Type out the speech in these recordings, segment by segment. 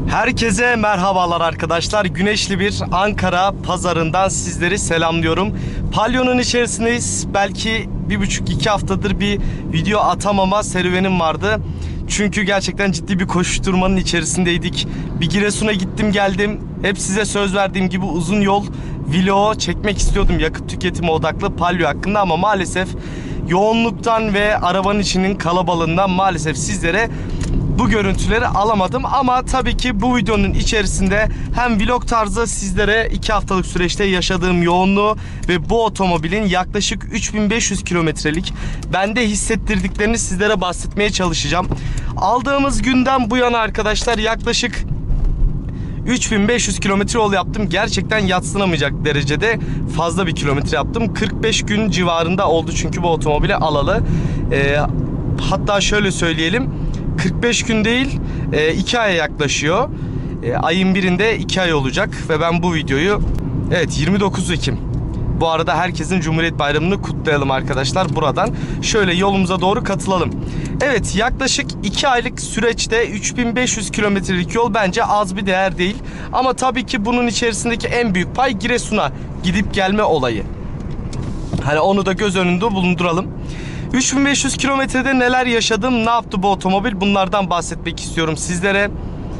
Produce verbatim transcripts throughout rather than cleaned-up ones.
Herkese merhabalar arkadaşlar. Güneşli bir Ankara pazarından sizleri selamlıyorum. Palyonun içerisindeyiz. Belki bir buçuk iki haftadır bir video atamama serüvenim vardı. Çünkü gerçekten ciddi bir koşturmanın içerisindeydik. Bir Giresun'a gittim geldim. Hep size söz verdiğim gibi uzun yol vlog çekmek istiyordum yakıt tüketimi odaklı Palio hakkında, ama maalesef yoğunluktan ve arabanın içinin kalabalığından maalesef sizlere bu görüntüleri alamadım. Ama tabii ki bu videonun içerisinde hem vlog tarzı sizlere iki haftalık süreçte yaşadığım yoğunluğu ve bu otomobilin yaklaşık üç bin beş yüz kilometrelik bende hissettirdiklerini sizlere bahsetmeye çalışacağım. Aldığımız günden bu yana arkadaşlar yaklaşık üç bin beş yüz kilometre yol yaptım. Gerçekten yadsınamayacak derecede fazla bir kilometre yaptım. kırk beş gün civarında oldu çünkü bu otomobili alalı. Ee, hatta şöyle söyleyelim, kırk beş gün değil iki aya yaklaşıyor. E, ayın birinde iki ay olacak ve ben bu videoyu evet yirmi dokuz Ekim. Bu arada herkesin Cumhuriyet Bayramı'nı kutlayalım arkadaşlar buradan. Şöyle yolumuza doğru katılalım. Evet, yaklaşık iki aylık süreçte üç bin beş yüz kilometrelik yol bence az bir değer değil. Ama tabii ki bunun içerisindeki en büyük pay Giresun'a gidip gelme olayı. Hani onu da göz önünde bulunduralım. üç bin beş yüz kilometrede neler yaşadım, ne yaptı bu otomobil, bunlardan bahsetmek istiyorum sizlere.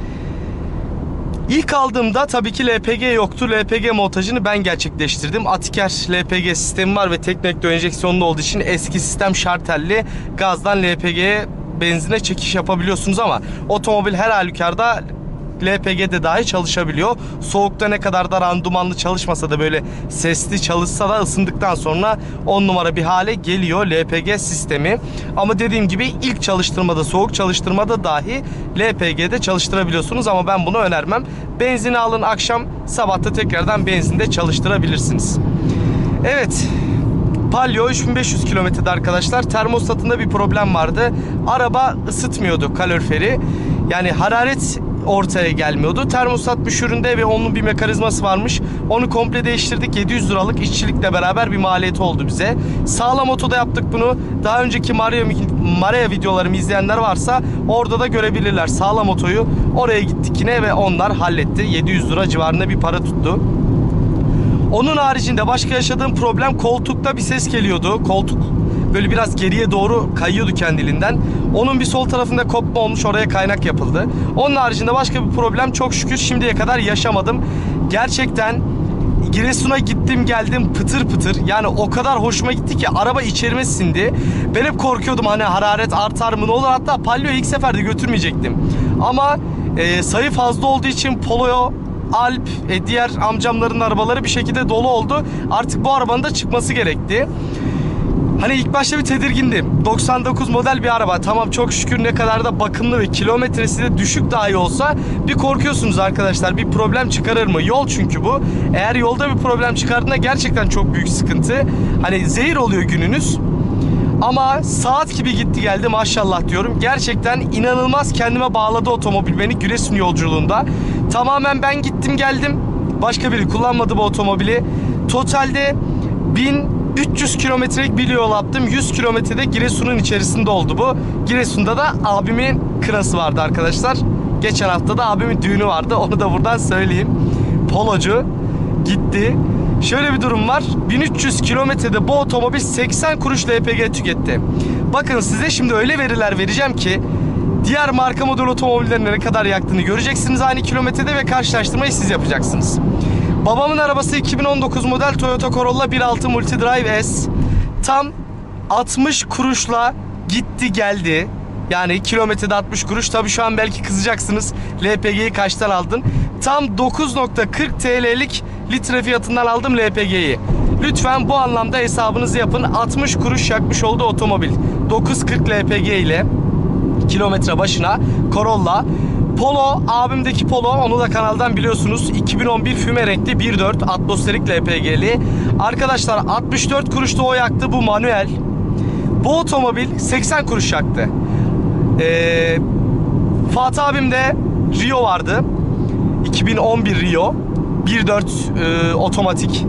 İlk aldığımda tabii ki L P G yoktu. L P G montajını ben gerçekleştirdim. Atiker L P G sistemi var ve tek nokta enjeksiyonlu olduğu için eski sistem şartelli gazdan L P G'ye, benzine çekiş yapabiliyorsunuz, ama otomobil her halükarda L P G'de dahi çalışabiliyor. Soğukta ne kadar da randımanlı çalışmasa da, böyle sesli çalışsa da ısındıktan sonra on numara bir hale geliyor L P G sistemi. Ama dediğim gibi ilk çalıştırmada, soğuk çalıştırmada dahi L P G'de çalıştırabiliyorsunuz, ama ben bunu önermem. Benzini alın, akşam sabahta tekrardan benzinde çalıştırabilirsiniz. Evet, Palio üç bin beş yüz kilometrede arkadaşlar. Termostatında bir problem vardı. Araba ısıtmıyordu kaloriferi. Yani hararet ortaya gelmiyordu. Termostat müşüründe ve onun bir mekanizması varmış. Onu komple değiştirdik. yedi yüz liralık işçilikle beraber bir maliyeti oldu bize. Sağlam otoda yaptık bunu. Daha önceki Maria, Maria videolarımı izleyenler varsa orada da görebilirler. Sağlam otoyu oraya gittik yine ve onlar halletti. yedi yüz lira civarında bir para tuttu. Onun haricinde başka yaşadığım problem, koltukta bir ses geliyordu. Koltuk böyle biraz geriye doğru kayıyordu kendiliğinden. Onun bir sol tarafında kopma olmuş, oraya kaynak yapıldı. Onun haricinde başka bir problem çok şükür şimdiye kadar yaşamadım. Gerçekten Giresun'a gittim geldim pıtır pıtır. Yani o kadar hoşuma gitti ki araba içerime sindi. Ben hep korkuyordum, hani hararet artar mı ne olur. Hatta Palio'yu ilk seferde götürmeyecektim. Ama e, sayı fazla olduğu için Polo'ya, Alp, e, diğer amcamların arabaları bir şekilde dolu oldu. Artık bu arabanın da çıkması gerekti. Hani ilk başta bir tedirgindim. doksan dokuz model bir araba. Tamam, çok şükür ne kadar da bakımlı ve kilometresi de düşük dahi olsa bir korkuyorsunuz arkadaşlar. Bir problem çıkarır mı? Yol çünkü bu. Eğer yolda bir problem çıkardığında gerçekten çok büyük sıkıntı. Hani zehir oluyor gününüz. Ama saat gibi gitti geldi maşallah diyorum. Gerçekten inanılmaz kendime bağladı otomobil beni Giresun yolculuğunda. Tamamen ben gittim geldim. Başka biri kullanmadı bu otomobili. Totalde bin üç yüz kilometrelik bir yol yaptım. yüz kilometrede Giresun'un içerisinde oldu bu. Giresun'da da abimin kınası vardı arkadaşlar. Geçen hafta da abimin düğünü vardı. Onu da buradan söyleyeyim. Polocu gitti. Şöyle bir durum var. bin üç yüz kilometrede bu otomobil seksen kuruş L P G tüketti. Bakın size şimdi öyle veriler vereceğim ki diğer marka model otomobillerin ne kadar yaktığını göreceksiniz aynı kilometrede ve karşılaştırmayı siz yapacaksınız. Babamın arabası iki bin on dokuz model Toyota Corolla bir altı Multidrive S. Tam altmış kuruşla gitti geldi. Yani kilometrede altmış kuruş. Tabii şu an belki kızacaksınız. L P G'yi kaçtan aldın? Tam dokuz nokta kırk T L'lik litre fiyatından aldım L P G'yi. Lütfen bu anlamda hesabınızı yapın. altmış kuruş yakmış oldu otomobil. dokuz kırk L P G ile kilometre başına Corolla. Polo, abimdeki Polo, onu da kanaldan biliyorsunuz. iki bin on bir füme renkli bir dört atmosferik L P G'li. Arkadaşlar altmış dört kuruşta o yaktı, bu manuel. Bu otomobil seksen kuruş yaktı. Ee, Fatih abimde Rio vardı. iki bin on bir Rio bir dört e, otomatik.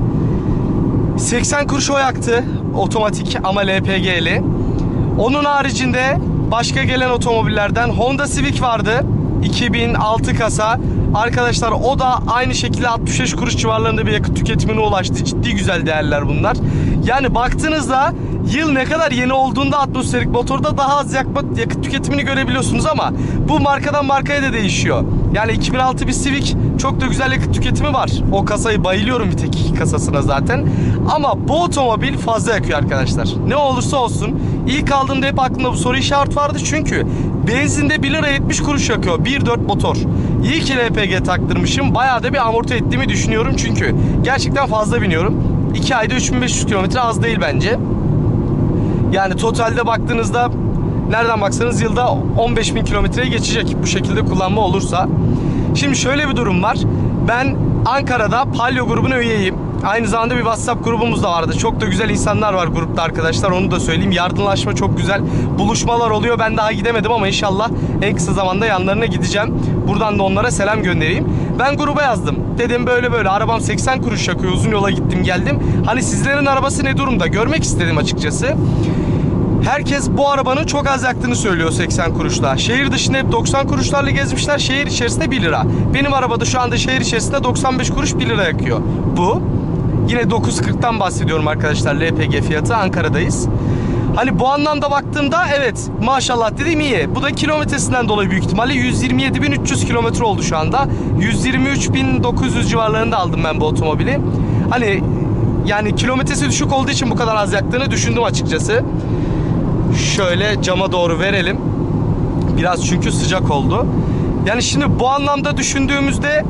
seksen kuruş o yaktı otomatik ama L P G'li. Onun haricinde Başka gelen otomobillerden Honda Civic vardı. iki bin altı kasa. Arkadaşlar o da aynı şekilde altmış beş kuruş civarlarında bir yakıt tüketimine ulaştı. Ciddi güzel değerler bunlar. Yani baktığınızda yıl ne kadar yeni olduğunda atmosferik motorda daha az yakıt tüketimini görebiliyorsunuz ama bu markadan markaya da değişiyor. Yani iki bin altı bir Civic çok da güzel yakıt tüketimi var. O kasayı bayılıyorum, bir tek iki kasasına zaten. Ama bu otomobil fazla yakıyor arkadaşlar. Ne olursa olsun ilk aldığımda hep aklımda bu soru işareti vardı çünkü benzinde bir lira yetmiş kuruş yakıyor. bir nokta dört motor. İyi ki L P G taktırmışım. Bayağı da bir amorti ettiğimi düşünüyorum çünkü gerçekten fazla biniyorum. iki ayda üç bin beş yüz kilometre az değil bence. Yani totalde baktığınızda nereden baksanız yılda on beş bin kilometreye geçecek bu şekilde kullanma olursa. Şimdi şöyle bir durum var. Ben Ankara'da Palio grubuna üyeyim. Aynı zamanda bir WhatsApp grubumuz da vardı. Çok da güzel insanlar var grupta arkadaşlar. Onu da söyleyeyim. Yardımlaşma çok güzel. Buluşmalar oluyor. Ben daha gidemedim ama inşallah en kısa zamanda yanlarına gideceğim. Buradan da onlara selam göndereyim. Ben gruba yazdım. Dedim böyle böyle arabam seksen kuruş yakıyor. Uzun yola gittim geldim. Hani sizlerin arabası ne durumda? Görmek istedim açıkçası. Herkes bu arabanın çok az yaktığını söylüyor seksen kuruşla. Şehir dışında hep doksan kuruşlarla gezmişler. Şehir içerisinde bir lira. Benim arabada şu anda şehir içerisinde doksan beş kuruş bir lira yakıyor. Bu. Yine dokuz kırktan bahsediyorum arkadaşlar. L P G fiyatı. Ankara'dayız. Hani bu anlamda baktığımda evet maşallah dediğim iyi. Bu da kilometresinden dolayı büyük ihtimalle yüz yirmi yedi bin üç yüz kilometre oldu şu anda. yüz yirmi üç bin dokuz yüz civarlarında aldım ben bu otomobili. Hani yani kilometresi düşük olduğu için bu kadar az yaktığını düşündüm açıkçası. Şöyle cama doğru verelim. Biraz çünkü sıcak oldu. Yani şimdi bu anlamda düşündüğümüzde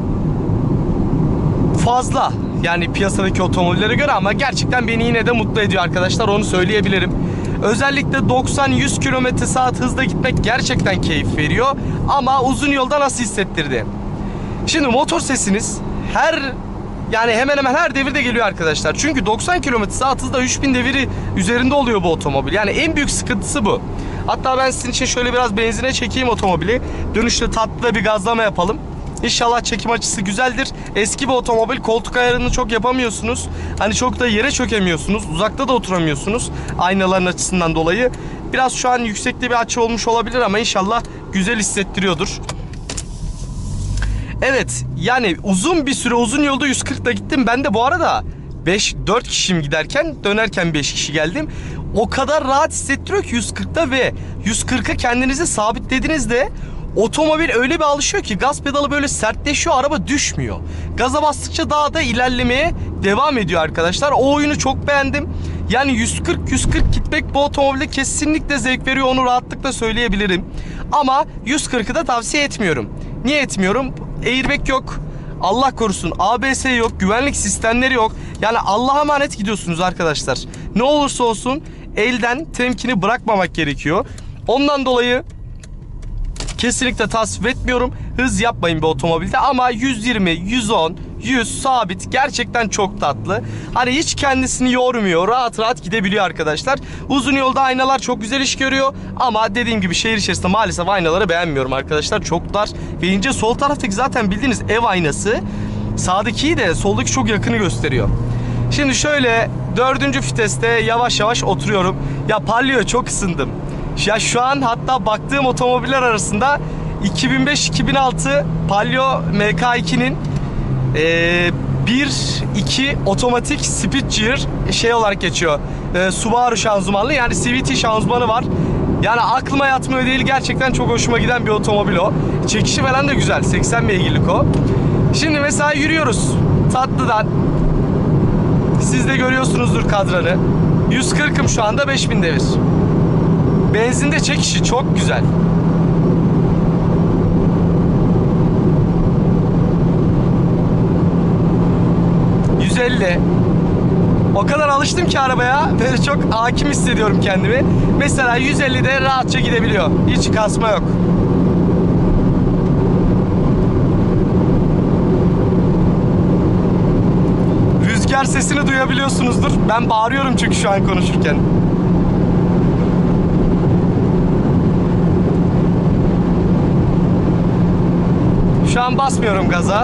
fazla. Yani piyasadaki otomobillere göre ama gerçekten beni yine de mutlu ediyor arkadaşlar. Onu söyleyebilirim. Özellikle doksan yüz kilometre saat hızla gitmek gerçekten keyif veriyor. Ama uzun yolda nasıl hissettirdi? Şimdi motor sesiniz her yani hemen hemen her devirde geliyor arkadaşlar. Çünkü doksan kilometre saat hızda üç bin deviri üzerinde oluyor bu otomobil. Yani en büyük sıkıntısı bu. Hatta ben sizin için şöyle biraz benzine çekeyim otomobili. Dönüşte tatlı bir gazlama yapalım. İnşallah çekim açısı güzeldir. Eski bir otomobil, koltuk ayarını çok yapamıyorsunuz. Hani çok da yere çökemiyorsunuz. Uzakta da oturamıyorsunuz. Aynaların açısından dolayı. Biraz şu an yüksekte bir açı olmuş olabilir ama inşallah güzel hissettiriyordur. Evet yani uzun bir süre uzun yolda yüz kırkla gittim. Ben de bu arada beş dört kişiyim giderken, dönerken beş kişi geldim. O kadar rahat hissettiriyor ki yüz kırkta ve yüz kırka kendinizi sabitlediğinizde otomobil öyle bir alışıyor ki gaz pedalı böyle sertleşiyor, araba düşmüyor. Gaza bastıkça daha da ilerlemeye devam ediyor arkadaşlar. O oyunu çok beğendim. Yani yüz kırk yüz kırk gitmek bu otomobilde kesinlikle zevk veriyor, onu rahatlıkla söyleyebilirim. Ama yüz kırkı da tavsiye etmiyorum. Niye etmiyorum? Airbag yok. Allah korusun A B S yok. Güvenlik sistemleri yok. Yani Allah'a emanet gidiyorsunuz arkadaşlar. Ne olursa olsun elden temkini bırakmamak gerekiyor. Ondan dolayı kesinlikle tasvip etmiyorum. Hız yapmayın bir otomobilde ama yüz yirmi, yüz on, yüz sabit gerçekten çok tatlı. Hani hiç kendisini yormuyor. Rahat rahat gidebiliyor arkadaşlar. Uzun yolda aynalar çok güzel iş görüyor. Ama dediğim gibi şehir içerisinde maalesef aynaları beğenmiyorum arkadaşlar. Çok dar ve ince. Sol taraftaki zaten bildiğiniz ev aynası. Sağdaki de soldaki çok yakını gösteriyor. Şimdi şöyle dördüncü viteste yavaş yavaş oturuyorum. Ya Palio çok ısındım. Ya şu an hatta baktığım otomobiller arasında iki bin beş iki bin altı Palio M K iki'nin e, bir iki otomatik speed gear şey olarak geçiyor. E, Subaru şanzımanlı, yani C V T şanzımanı var. Yani aklıma yatmıyor değil, gerçekten çok hoşuma giden bir otomobil o. Çekişi falan da güzel, seksen beygirlik o. Şimdi mesela yürüyoruz tatlıdan. Siz de görüyorsunuzdur kadranı. yüz kırkım şu anda, beş bin devir. Benzinde çekişi çok güzel. yüz elli. O kadar alıştım ki arabaya. Böyle çok hakim hissediyorum kendimi. Mesela yüz ellide rahatça gidebiliyor. Hiç kasma yok. Rüzgar sesini duyabiliyorsunuzdur. Ben bağırıyorum çünkü şu an konuşurken. Şu an basmıyorum gaza.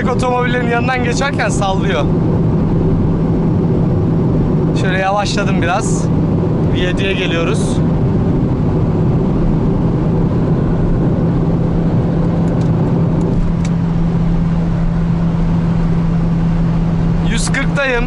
küçük otomobillerin yanından geçerken sallıyor. Şöyle yavaşladım biraz. V yediye geliyoruz. yüz kırktayım.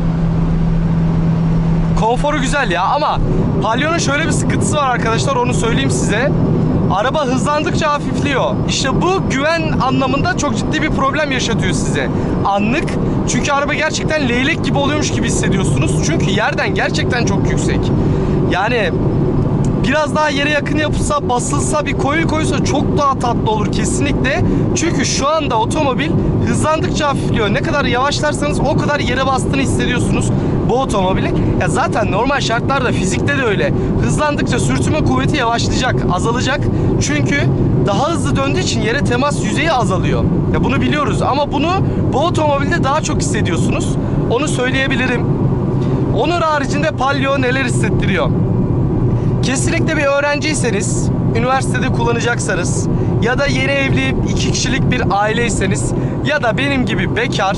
Konforu güzel ya ama Palio'nun şöyle bir sıkıntısı var arkadaşlar, onu söyleyeyim size. Araba hızlandıkça hafifliyor. İşte bu güven anlamında çok ciddi bir problem yaşatıyor size. Anlık. Çünkü araba gerçekten leylek gibi oluyormuş gibi hissediyorsunuz. Çünkü yerden gerçekten çok yüksek. Yani biraz daha yere yakın yapılsa, basılsa, bir coil koyulsa çok daha tatlı olur kesinlikle. Çünkü şu anda otomobil hızlandıkça hafifliyor. Ne kadar yavaşlarsanız o kadar yere bastığını hissediyorsunuz bu otomobili. Ya zaten normal şartlarda, fizikte de öyle. Hızlandıkça sürtünme kuvveti yavaşlayacak, azalacak. Çünkü daha hızlı döndüğü için yere temas yüzeyi azalıyor. Ya bunu biliyoruz ama bunu bu otomobilde daha çok hissediyorsunuz. Onu söyleyebilirim. Onun haricinde Palio neler hissettiriyor? Kesinlikle bir öğrenciyseniz, üniversitede kullanacaksanız ya da yeni evli iki kişilik bir aileyseniz ya da benim gibi bekar,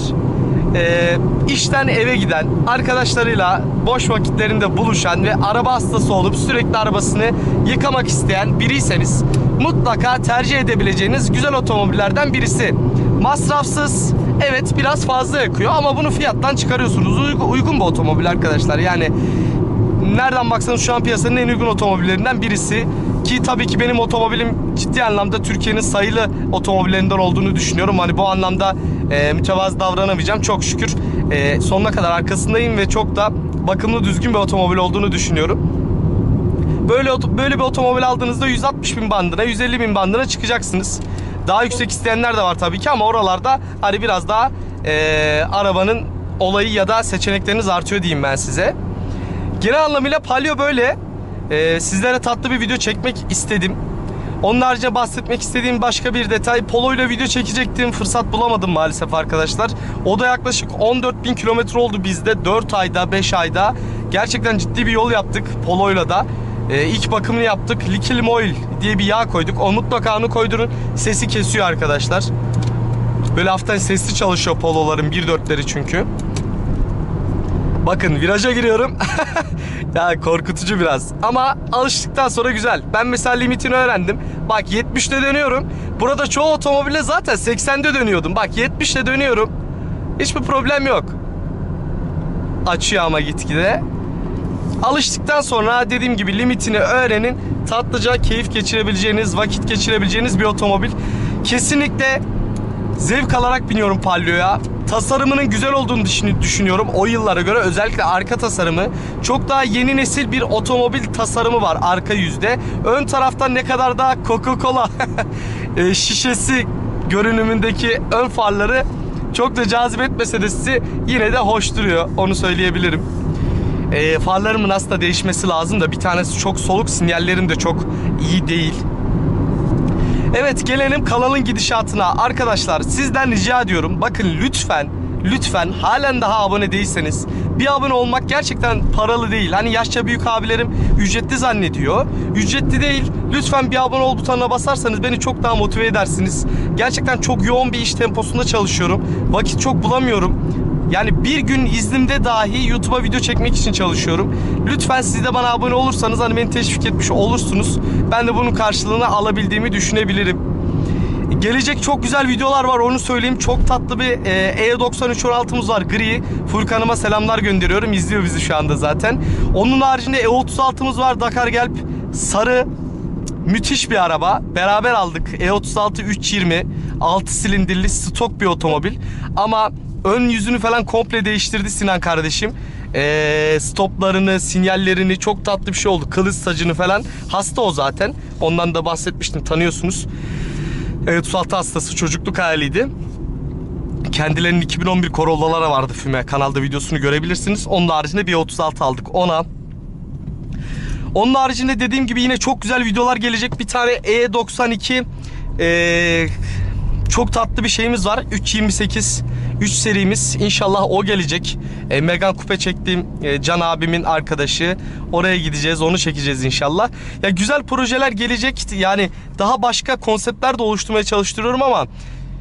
e, işten eve giden, arkadaşlarıyla boş vakitlerinde buluşan ve araba hastası olup sürekli arabasını yıkamak isteyen biriyseniz mutlaka tercih edebileceğiniz güzel otomobillerden birisi. Masrafsız, evet biraz fazla yakıyor ama bunu fiyattan çıkarıyorsunuz. Uygun, uygun bir otomobil arkadaşlar. Yani nereden baksanız şu an piyasanın en uygun otomobillerinden birisi. Ki tabii ki benim otomobilim ciddi anlamda Türkiye'nin sayılı otomobillerinden olduğunu düşünüyorum. Hani bu anlamda e, mütevazı davranamayacağım. Çok şükür e, sonuna kadar arkasındayım ve çok da bakımlı, düzgün bir otomobil olduğunu düşünüyorum. Böyle böyle bir otomobil aldığınızda yüz altmış bin bandına, yüz elli bin bandına çıkacaksınız. Daha yüksek isteyenler de var tabii ki ama oralarda hani biraz daha e, arabanın olayı ya da seçenekleriniz artıyor diyeyim ben size. Genel anlamıyla Palio böyle. Ee, sizlere tatlı bir video çekmek istedim. Onun haricinde bahsetmek istediğim başka bir detay. Polo ile video çekecektim. Fırsat bulamadım maalesef arkadaşlar. O da yaklaşık on dört bin kilometre oldu bizde. dört ayda, beş ayda. Gerçekten ciddi bir yol yaptık Polo'yla da. Ee, ilk bakımını yaptık. Liquid Oil diye bir yağ koyduk. O mutlaka onu koydurun. Sesi kesiyor arkadaşlar. Böyle hafiften sesli çalışıyor Polo'ların bir dörtleri çünkü. Bakın viraja giriyorum. Ya korkutucu biraz. Ama alıştıktan sonra güzel. Ben mesela limitini öğrendim. Bak yetmişte dönüyorum. Burada çoğu otomobile zaten seksende dönüyordum. Bak yetmişte dönüyorum. Hiçbir problem yok. Açıyor ama gitgide. Alıştıktan sonra dediğim gibi limitini öğrenin. Tatlıca keyif geçirebileceğiniz, vakit geçirebileceğiniz bir otomobil. Kesinlikle zevk alarak biniyorum Palio'ya. Tasarımının güzel olduğunu düşünüyorum o yıllara göre. Özellikle arka tasarımı çok daha yeni nesil bir otomobil tasarımı var arka yüzde. Ön taraftan ne kadar daha Coca-Cola şişesi görünümündeki ön farları çok da cazip etmese de sizi yine de hoş duruyor. Onu söyleyebilirim. E, farlarımın aslında değişmesi lazım da bir tanesi çok soluk, sinyallerim de çok iyi değil. Evet, gelelim kanalın gidişatına. Arkadaşlar sizden rica ediyorum. Bakın lütfen lütfen halen daha abone değilseniz, bir abone olmak gerçekten paralı değil. Hani yaşça büyük abilerim ücretli zannediyor. Ücretli değil. Lütfen bir abone ol butonuna basarsanız beni çok daha motive edersiniz. Gerçekten çok yoğun bir iş temposunda çalışıyorum. Vakit çok bulamıyorum. Yani bir gün iznimde dahi YouTube'a video çekmek için çalışıyorum. Lütfen siz de bana abone olursanız hani beni teşvik etmiş olursunuz. Ben de bunun karşılığını alabildiğimi düşünebilirim. Gelecek çok güzel videolar var, onu söyleyeyim. Çok tatlı bir E doksan üç on altımız var, gri. Furkan'ıma selamlar gönderiyorum. İzliyor bizi şu anda zaten. Onun haricinde E otuz altımız var, Dakar Gelb. Sarı. Müthiş bir araba. Beraber aldık. E otuz altı üç yirmi. altı silindirli stok bir otomobil. Ama ön yüzünü falan komple değiştirdi Sinan kardeşim. Ee, stoplarını, sinyallerini, çok tatlı bir şey oldu. Kılıç sacını falan. Hasta o zaten. Ondan da bahsetmiştim, tanıyorsunuz. E otuz altı hastası, çocukluk hayaliydi. Kendilerinin iki bin on bir Corolla'lara vardı füme. Kanalda videosunu görebilirsiniz. Onun haricinde bir E otuz altı aldık ona. Onun haricinde dediğim gibi yine çok güzel videolar gelecek. Bir tane E doksan iki ee, çok tatlı bir şeyimiz var. üç yirmi sekiz üç serimiz. İnşallah o gelecek. E, Megane Coupe çektiğim e, Can abimin arkadaşı. Oraya gideceğiz. Onu çekeceğiz inşallah. Ya güzel projeler gelecek. Yani daha başka konseptler de oluşturmaya çalıştırıyorum ama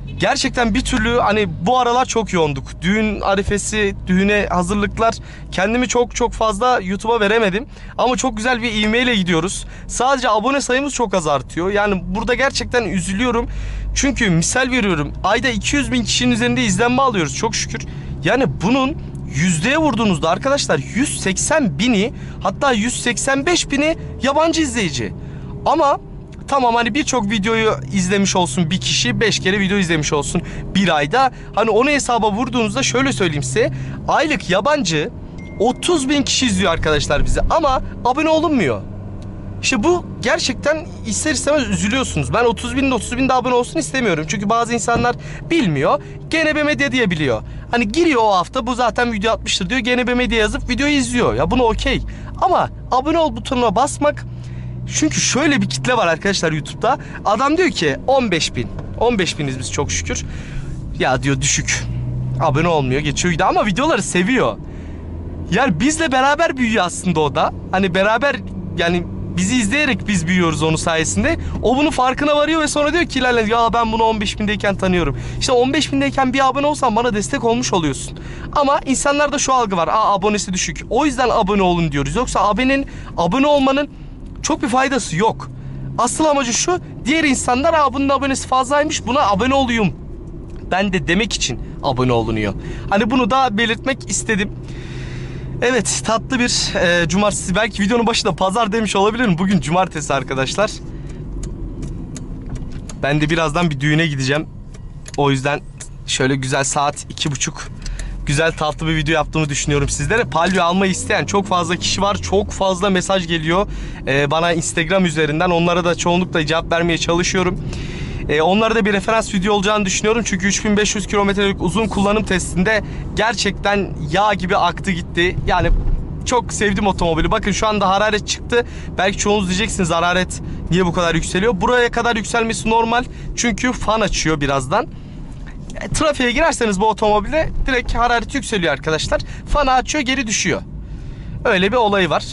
Gerçekten bir türlü hani bu aralar çok yoğunduk. Düğün arifesi, düğüne hazırlıklar. Kendimi çok çok fazla YouTube'a veremedim. Ama çok güzel bir ivmeyle gidiyoruz. Sadece abone sayımız çok az artıyor. Yani burada gerçekten üzülüyorum. Çünkü misal veriyorum, ayda iki yüz bin kişinin üzerinde izlenme alıyoruz çok şükür. Yani bunun yüzdeye vurduğunuzda arkadaşlar yüz seksen bini, hatta yüz seksen beş bini yabancı izleyici. Ama tamam, hani birçok videoyu izlemiş olsun bir kişi, beş kere video izlemiş olsun bir ayda. Hani onu hesaba vurduğunuzda şöyle söyleyeyim size, aylık yabancı otuz bin kişi izliyor arkadaşlar bizi, ama abone olunmuyor. İşte bu gerçekten ister istemez üzülüyorsunuz. Ben otuz bin otuz bin de abone olsun istemiyorum. Çünkü bazı insanlar bilmiyor. G N B Medya diye biliyor. Hani giriyor o hafta, bu zaten video atmıştır diyor. G N B Medya yazıp videoyu izliyor. Ya bunu okey. Ama abone ol butonuna basmak. Çünkü şöyle bir kitle var arkadaşlar YouTube'da. Adam diyor ki on beş bin. on beş biniz biz çok şükür. Ya diyor düşük. Abone olmuyor, geçiyor gidiyor ama videoları seviyor. Yani bizle beraber büyüyor aslında o da. Hani beraber, yani bizi izleyerek biz büyüyoruz onun sayesinde. O bunun farkına varıyor ve sonra diyor ki ilerle, ya ben bunu on beş bindeyken tanıyorum. İşte on beş bindeyken bir abone olsan bana destek olmuş oluyorsun. Ama insanlarda şu algı var. Aa, abonesi düşük. O yüzden abone olun diyoruz. Yoksa abonenin, abone olmanın çok bir faydası yok. Asıl amacı şu: diğer insanlar, aa bunun abonesi fazlaymış, buna abone olayım ben de demek için abone olunuyor. Hani bunu da belirtmek istedim. Evet, tatlı bir e, cumartesi. Belki videonun başında pazar demiş olabilirim. Bugün cumartesi arkadaşlar. Ben de birazdan bir düğüne gideceğim. O yüzden şöyle güzel saat iki buçuk, güzel tatlı bir video yaptığımı düşünüyorum sizlere. Palio almayı isteyen çok fazla kişi var. Çok fazla mesaj geliyor ee, bana Instagram üzerinden. Onlara da çoğunlukla cevap vermeye çalışıyorum. Ee, onlara da bir referans video olacağını düşünüyorum. Çünkü üç bin beş yüz kilometrelik uzun kullanım testinde gerçekten yağ gibi aktı gitti. Yani çok sevdim otomobili. Bakın şu anda hararet çıktı. Belki çoğunuz diyeceksiniz, hararet niye bu kadar yükseliyor? Buraya kadar yükselmesi normal. Çünkü fan açıyor birazdan. E, trafiğe girerseniz bu otomobile direkt hararet yükseliyor arkadaşlar. Fanı açıyor, geri düşüyor. Öyle bir olayı var.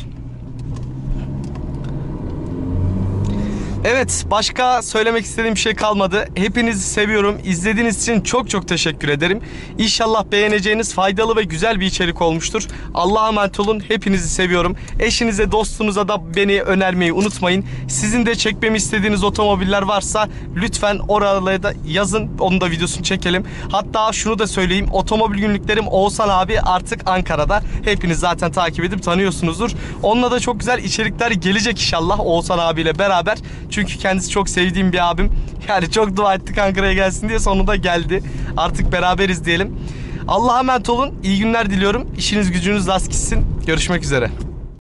Evet, başka söylemek istediğim bir şey kalmadı. Hepinizi seviyorum. İzlediğiniz için çok çok teşekkür ederim. İnşallah beğeneceğiniz faydalı ve güzel bir içerik olmuştur. Allah'a emanet olun. Hepinizi seviyorum. Eşinize, dostunuza da beni önermeyi unutmayın. Sizin de çekmemi istediğiniz otomobiller varsa lütfen oralara da yazın. Onun da videosunu çekelim. Hatta şunu da söyleyeyim. Otomobil günlüklerim Oğuzhan abi artık Ankara'da. Hepiniz zaten takip edip tanıyorsunuzdur. Onunla da çok güzel içerikler gelecek inşallah Oğuzhan abiyle beraber. Çünkü kendisi çok sevdiğim bir abim. Yani çok dua ettik Ankara'ya gelsin diye, sonunda geldi. Artık beraberiz diyelim. Allah'a emanet olun. İyi günler diliyorum. İşiniz gücünüz rast gitsin. Görüşmek üzere.